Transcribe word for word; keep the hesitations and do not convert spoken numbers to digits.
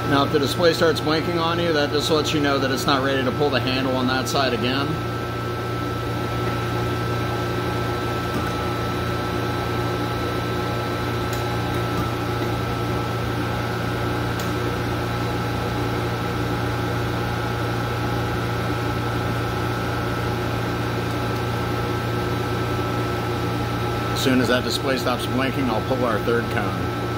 Now if the display starts blinking on you, that just lets you know that it's not ready to pull the handle on that side again. As soon as that display stops blinking, I'll pull our third cone.